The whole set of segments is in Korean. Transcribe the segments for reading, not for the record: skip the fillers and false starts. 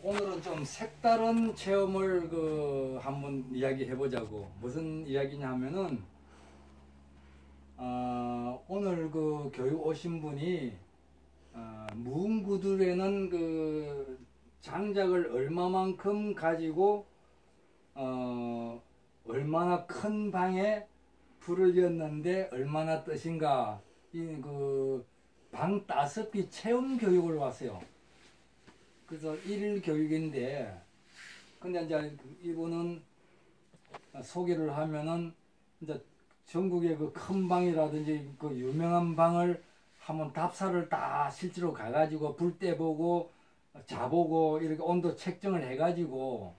오늘은 좀 색다른 체험을 한번 이야기해 보자고. 무슨 이야기냐 하면은 오늘 교육 오신 분이 무음구들에는 장작을 얼마만큼 가지고 얼마나 큰 방에 불을 였는데 얼마나 뜻인가, 방 5개 체험 교육을 왔어요. 그래서 1일 교육인데, 근데 이제 이분은 소개를 하면은 이제 전국의 큰 방이라든지 유명한 방을 한번 답사를 다 실제로 가가지고 불 떼보고 자보고 이렇게 온도 측정을 해가지고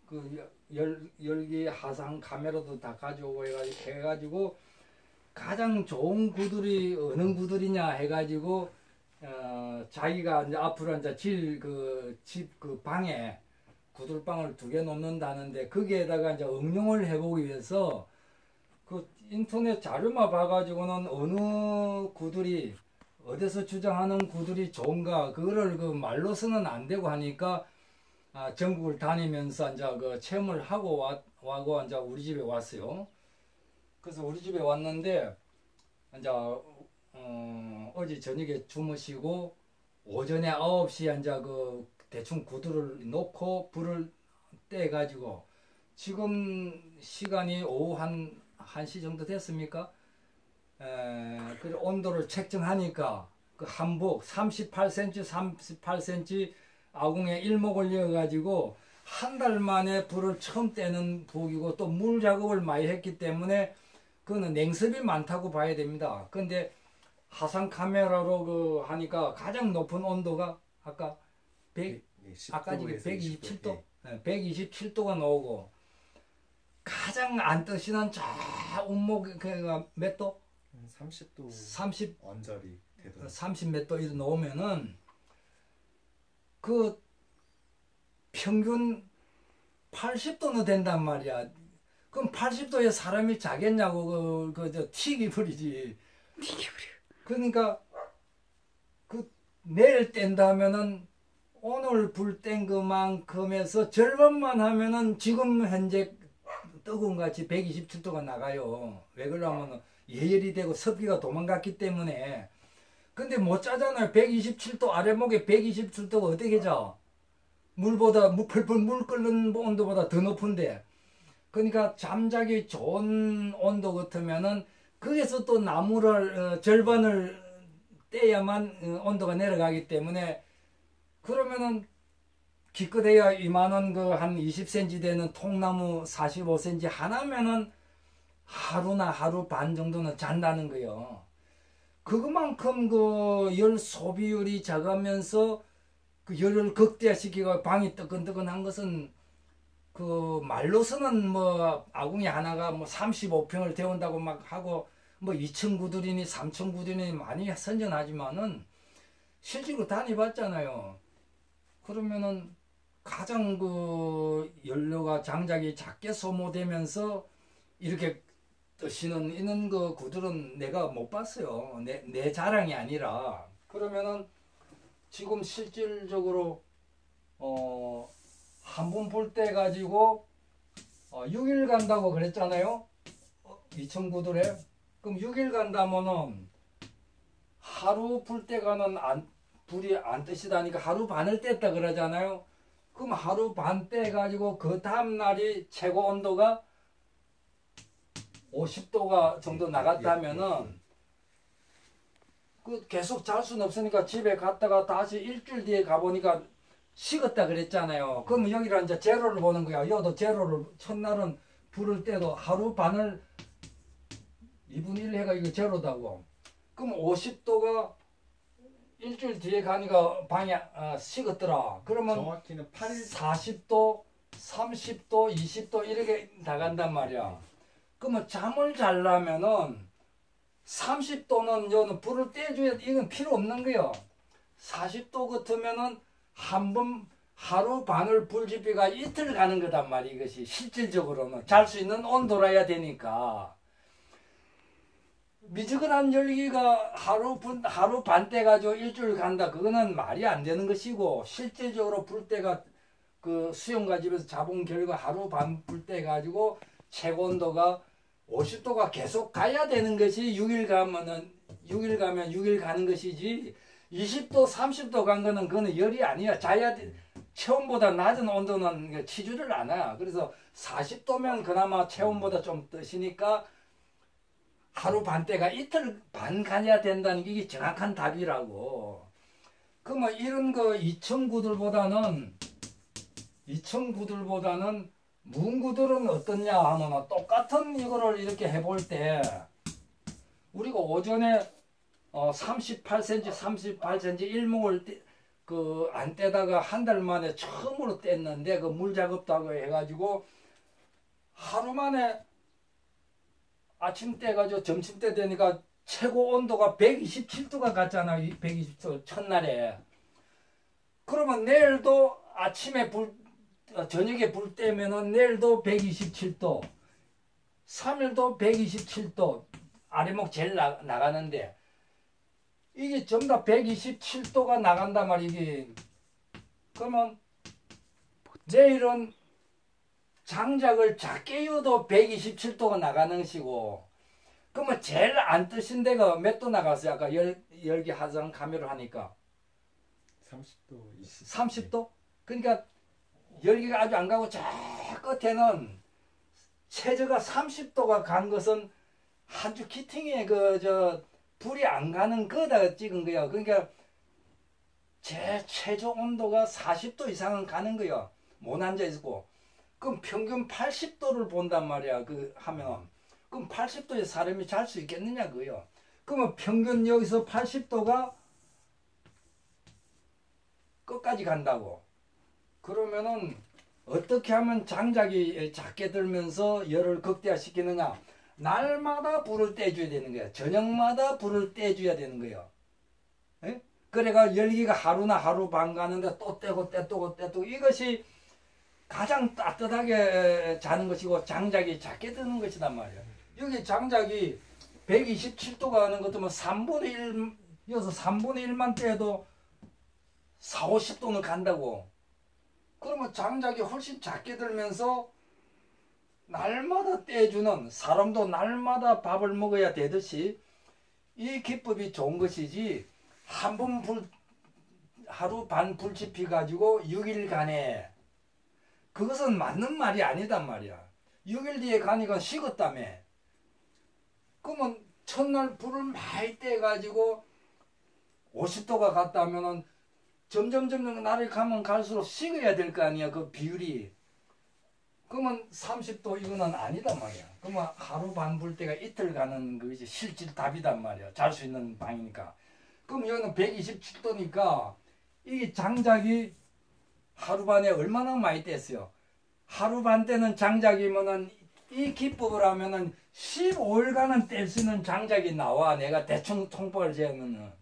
열기 하상 카메라도 다 가져오고 해가지고 가장 좋은 구들이 어느 구들이냐 해가지고 자기가 이제 앞으로 이제 집 방에 구들방을 2개 놓는다는데, 거기에다가 이제 응용을 해보기 위해서 인터넷 자료만 봐가지고는 어느 구들이 어디서 주장하는 구들이 좋은가 그거를 말로서는 안 되고 하니까 전국을 다니면서 이제 체험을 하고 이제 우리 집에 왔어요. 그래서 우리 집에 왔는데 이제 어제 저녁에 주무시고 오전에 9시에 이제 대충 구두를 놓고 불을 떼 가지고 지금 시간이 오후 한 1시 정도 됐습니까? 그 온도를 측정하니까 한복 38cm 38cm 아궁에 일목을 이어 가지고 한 달 만에 불을 처음 떼는 북이고, 또 물 작업을 많이 했기 때문에 그거는 냉습이 많다고 봐야 됩니다. 근데 하상 카메라로 하니까 가장 높은 온도가 아까 127도? 127도가 나오고, 가장 안 뜨시는 저 운목 몇 도? 30도 30 언저리 되더라고요. 30 몇 도 이렇게 나오면은 평균 80도는 된단 말이야. 그럼 80도에 사람이 자겠냐고, 튀기 버리지. 그러니까 내일 뗀다면은 오늘 불 뗀 그만큼에서 절반만 하면은 지금 현재 뜨거운 같이 127도가 나가요. 왜 그러냐면 예열이 되고 습기가 도망갔기 때문에. 근데 못 짜잖아요. 127도 아래목에 127도가 어떻게 자? 물보다 펄펄 물 끓는 온도보다 더 높은데. 그러니까 잠자기 좋은 온도 같으면은 거기서 또 나무를 절반을 떼야만 온도가 내려가기 때문에, 그러면은 기껏해야 이만한 한 20cm 되는 통나무 45cm 하나면은 하루나 하루 반 정도는 잔다는 거요. 그만큼 열 소비율이 작으면서 열을 극대화시키고 방이 뜨끈뜨끈한 것은 말로서는 아궁이 하나가 35평을 데운다고 막 하고 2층 구들이니 3층 구들이니 많이 선전하지만은 실제로 다녀봤잖아요. 그러면은 가장 연료가 장작이 작게 소모되면서 이렇게 뜨시는 이런 구들은 내가 못 봤어요. 내 자랑이 아니라. 그러면은 지금 실질적으로 한 번 불 때 가지고 6일 간다고 그랬잖아요. 2층 구들에. 그럼 6일 간다면은 하루 불 때가는 불이 안 뜨시다니까 하루 반을 뗐다 그러잖아요. 그럼 하루 반 떼가지고 그 다음날이 최고 온도가 50도가 정도 나갔다면은 계속 잘 수는 없으니까 집에 갔다가 다시 일주일 뒤에 가보니까 식었다 그랬잖아요. 그럼 여기를 이제 제로를 보는 거야. 여도 제로를, 첫날은 불을 떼도 하루 반을 2분의 1 해가 이거 제로다고. 그럼 50도가 일주일 뒤에 가니까 방이 식었더라. 그러면 정확히는 8일 40도, 30도, 20도 이렇게 나간단 말이야. 그러면 잠을 자려면은 30도는 여는 불을 떼줘야 이건 필요 없는 거야. 40도 같으면은 한 번 하루 반을 불지피가 이틀 가는 거단 말이야. 이것이 실질적으로는 잘 수 있는 온도라야 되니까. 미지근한 열기가 하루 반 떼가지고 일주일 간다. 그거는 말이 안 되는 것이고, 실질적으로 불 때가 그 수영가집에서 잡은 결과 하루 반 불 때 가지고 최고 온도가 50도가 계속 가야 되는 것이 6일 가면 6일 가는 것이지 20도 30도 간 거는 그거는 열이 아니야. 자야 체온보다 낮은 온도는 치주를 않아. 그래서 40도면 그나마 체온보다 좀 뜨시니까 하루 반 때가 이틀 반 가야 된다는 게 이게 정확한 답이라고. 그러면 이런 거 2층구들보다는 문구들은 어떻냐 하면 똑같은 이거를 이렇게 해볼 때 우리가 오전에 38cm 일목을 안 떼다가 한 달 만에 처음으로 뗐는데 그 물 작업도 하고 해가지고 하루 만에 아침 때 가지고 점심 때 되니까 최고 온도가 127도가 갔잖아. 120도 첫날에. 그러면 내일도 아침에 저녁에 불 때면은 내일도 127도, 3일도 127도, 아래목 제일 나가는데 이게 전부 다 127도가 나간단 말이야. 이게. 그러면 내일은 장작을 작게 이어도 127도가 나가는 것이고, 그러면 제일 안 뜨신 데가 몇 도 나갔어요? 아까 열기 하상 카메라 하니까 30도, 30도? 그러니까 열기가 아주 안 가고 저 끝에는 최저가 30도가 간 것은 아주 기팅에 불이 안 가는 거다 찍은 거야. 그러니까 제 최저 온도가 40도 이상은 가는 거야. 못 앉아 있고. 그럼 평균 80도를 본단 말이야. 하면 그럼 80도에 사람이 잘 수 있겠느냐 그요. 그러면 평균 여기서 80도가 끝까지 간다고. 그러면은 어떻게 하면 장작이 작게 들면서 열을 극대화시키느냐. 날마다 불을 떼줘야 되는 거야. 저녁마다 불을 떼줘야 되는 거야. 에? 그래가 열기가 하루나 하루 반 가는데 또 떼고 이것이 가장 따뜻하게 자는 것이고 장작이 작게 드는 것이단 말이야. 여기 장작이 127도가 하는 것도 뭐 3분의 1, 여기서 3분의 1만 떼도 4, 50도는 간다고. 그러면 장작이 훨씬 작게 들면서 날마다 떼주는, 사람도 날마다 밥을 먹어야 되듯이 이 기법이 좋은 것이지, 한 번 하루 반 불 지피 가지고 6일간에 그것은 맞는 말이 아니단 말이야. 6일 뒤에 가니까 식었다며. 그러면 첫날 불을 많이 떼가지고 50도가 갔다면은 점점 날이 가면 갈수록 식어야 될 거 아니야. 그 비율이. 그러면 30도 이거는 아니단 말이야. 그러면 하루 반 불 때가 이틀 가는 것이 실질 답이단 말이야. 잘 수 있는 방이니까. 그럼 여기는 127도니까 이 장작이 하루 반에 얼마나 많이 뗐어요. 하루 반 때는 장작이면은 이 기법을 하면은 15일간은 뗄 수 있는 장작이 나와. 내가 대충 통법을 재면은.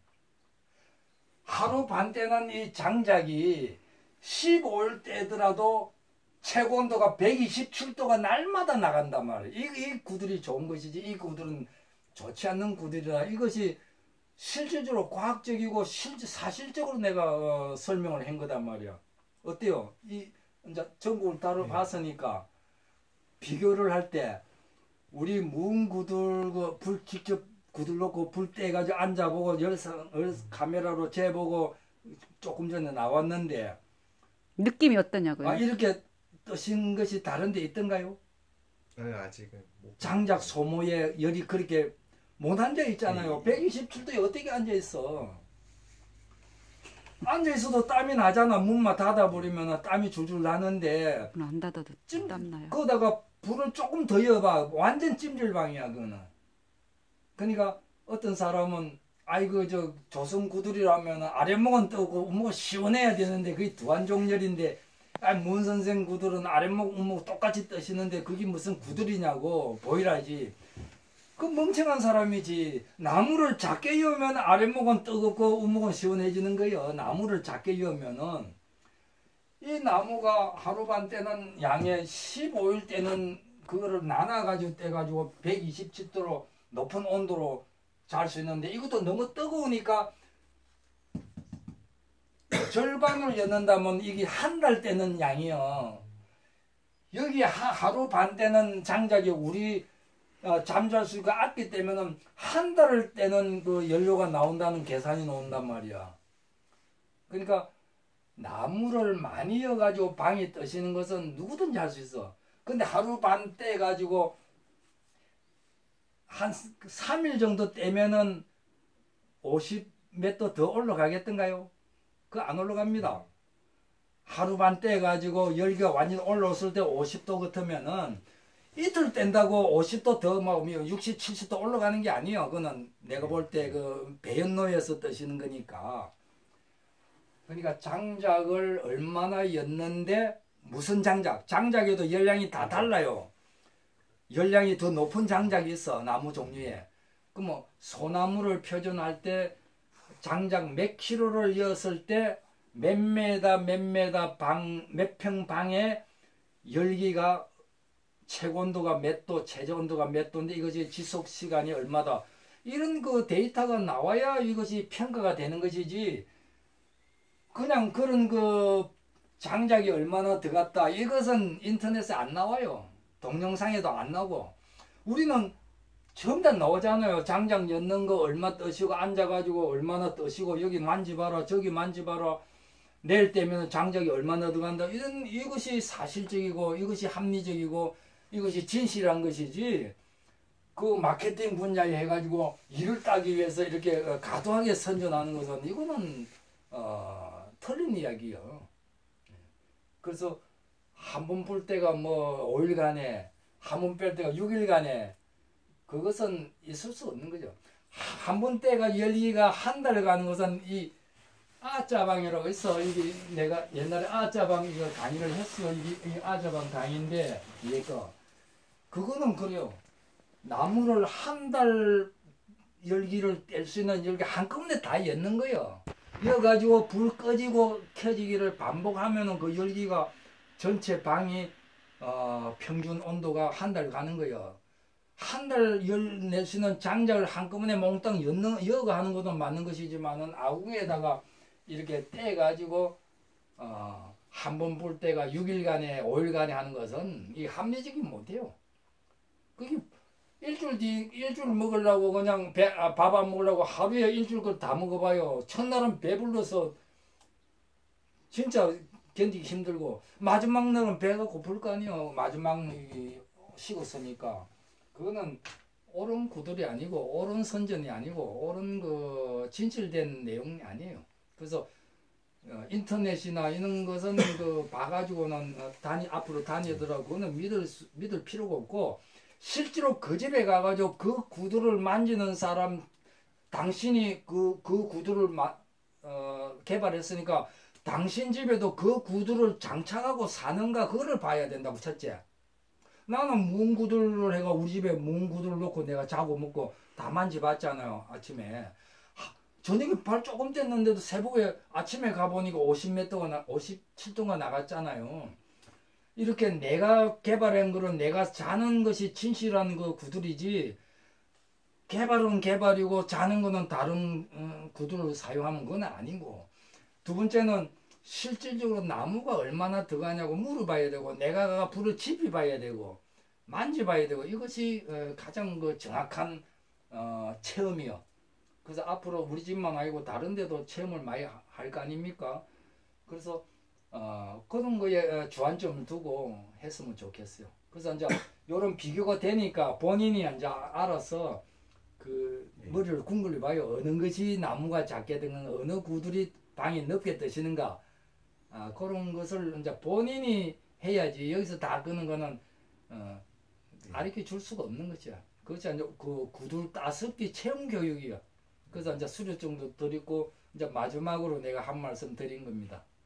하루 반 때는 이 장작이 15일 떼더라도 최고 온도가 127도가 날마다 나간단 말이에요. 이 구들이 좋은 것이지 이 구들은 좋지 않는 구들이라. 이것이 실질적으로 과학적이고 사실적으로 내가 설명을 한 거단 말이야. 어때요? 이제 전국을 다뤄봤으니까 비교를 할 때 우리 문구들 불 직접 구들 놓고 불 떼가지고 앉아보고 카메라로 재보고 조금 전에 나왔는데 느낌이 어떠냐고요? 이렇게 뜨신 것이 다른 데 있던가요? 네, 아직은 장작 소모에 열이 그렇게 못 앉아 있잖아요. 127도에 어떻게 앉아 있어? 앉아 있어도 땀이 나잖아. 문만 닫아버리면 땀이 줄줄 나는데. 문 안 닫아도 땀 나요. 거기다가 불을 조금 더 여봐. 완전 찜질방이야 그거는. 그러니까 어떤 사람은 아이고 저 조선 구들이라면 아랫목은 뜨고 우목은 시원해야 되는데 그게 두한종렬인데 문 선생 구들은 아랫목 우목 똑같이 뜨시는데 그게 무슨 구들이냐고 보이라지. 그 멍청한 사람이지. 나무를 작게 여면 아랫목은 뜨겁고 우목은 시원해지는 거예요. 나무를 작게 여면은. 이 나무가 하루 반 때는 양에 15일 때는 그거를 나눠가지고 떼가지고 127도로 높은 온도로 잘 수 있는데 이것도 너무 뜨거우니까 절반을 였는다면 이게 한 달 때는 양이요. 여기 하루 반 때는 장작이 우리 잠잘 수가 없기 때문에 한 달 때는 그 연료가 나온다는 계산이 나온단 말이야. 그러니까 나무를 많이 여가지고 방이 뜨시는 것은 누구든지 할 수 있어. 근데 하루 반 떼가지고 한 3일 정도 떼면은 50 몇 도 더 올라가겠던가요? 그거 안 올라갑니다. 하루 반 떼가지고 열기가 완전히 올라왔을 때 50도 같으면은 이틀 뗀다고 50도 더 막 60, 70도 올라가는 게 아니에요. 그거는 내가 볼 때 그 배연로에서 뜨시는 거니까. 그러니까 장작을 얼마나 였는데 무슨 장작? 장작에도 열량이 다 달라요. 열량이 더 높은 장작이 있어. 나무 종류에. 그 뭐 소나무를 표준할 때 장작 몇 킬로를 이었을 때 몇 메다 몇 메다 방 몇 평 방에 열기가 최고 온도가 몇 도, 최저 온도가 몇 도인데 이것이 지속 시간이 얼마다. 이런 그 데이터가 나와야 이것이 평가가 되는 것이지. 그냥 그런 그 장작이 얼마나 들어갔다 이것은 인터넷에 안 나와요. 동영상에도 안 나오고. 우리는 전부 다 나오잖아요. 장작 엮는 거 얼마 뜨시고 앉아가지고 얼마나 뜨시고 여기 만지봐라 저기 만지봐라 내일 때면 장작이 얼마나 들어간다. 이것이 사실적이고 이것이 합리적이고 이것이 진실한 것이지. 그 마케팅 분야에 해가지고 일을 따기 위해서 이렇게 과도하게 선전하는 것은 이거는 틀린 이야기요. 그래서 한 번 볼 때가 뭐 5일간에 한 번 뺄 때가 6일간에 그것은 있을 수 없는 거죠. 한 번 때가 열기가 한 달 가는 것은 이 아짜방이라고 있어. 이게 내가 옛날에 아짜방 이거 강의를 했어. 이게 아짜방 강의인데 얘가 그거는 그래요. 나무를 한 달 열기를 뗄 수 있는 열기 한꺼번에 다 엮는 거예요. 이어가지고 불 꺼지고 켜지기를 반복하면은 그 열기가 전체 방이 평균 온도가 한 달 가는 거예요. 한 달 열 낼 수 있는 장작을 한꺼번에 몽땅 이어가 하는 것도 맞는 것이지만은 아궁에다가 이렇게 떼가지고 한 번 불 때가 6일간에 5일간에 하는 것은 이 합리적이 못해요. 그게 일주일 먹으려고 그냥 밥 안 먹으려고 하루에 일주일 걸 다 먹어봐요. 첫날은 배불러서 진짜 견디기 힘들고 마지막 날은 배가 고플 거 아니에요. 마지막 식었으니까. 그거는 옳은 구들이 아니고 옳은 선전이 아니고 옳은 그 진실된 내용이 아니에요. 그래서 인터넷이나 이런 것은 그 봐가지고는 앞으로 다니더라고. 그거는 믿을 필요가 없고 실제로 그 집에 가가지고 그 구두를 만지는 사람 당신이 그 구두를 개발했으니까 당신 집에도 그 구두를 장착하고 사는가 그거를 봐야 된다고. 첫째, 나는 무은 구두를 해가 우리 집에 무은 구두를 놓고 내가 자고 먹고 다 만져봤잖아요. 아침에 저녁에 발 조금 뗐는데도 새벽에 아침에 가보니까 57도가 나갔잖아요. 이렇게 내가 개발한 거는 내가 자는 것이 진실한 그 구들이지, 개발은 개발이고 자는 거는 다른 구두를 사용하는 건 아니고. 두 번째는 실질적으로 나무가 얼마나 들어가냐고 물어봐야 되고, 내가 불을 지피 봐야 되고 만져봐야 되고, 이것이 가장 그 정확한 체험이요. 그래서 앞으로 우리 집만 아니고 다른 데도 체험을 많이 할 거 아닙니까? 그래서 그런 거에 주안점을 두고 했으면 좋겠어요. 그래서 이제 이런 비교가 되니까 본인이 이제 알아서 그 머리를 궁글려 봐요. 어느 것이 나무가 작게 되는, 어느 구들이 방이 넓게 뜨시는가. 그런 것을 이제 본인이 해야지. 여기서 다 끄는 거는 가르쳐 줄 수가 없는 거죠. 그것이 이제 그 구들 따습기 체험 교육이요. 그래서 이제 수료증도 드리고 이제 마지막으로 내가 한 말씀 드린 겁니다.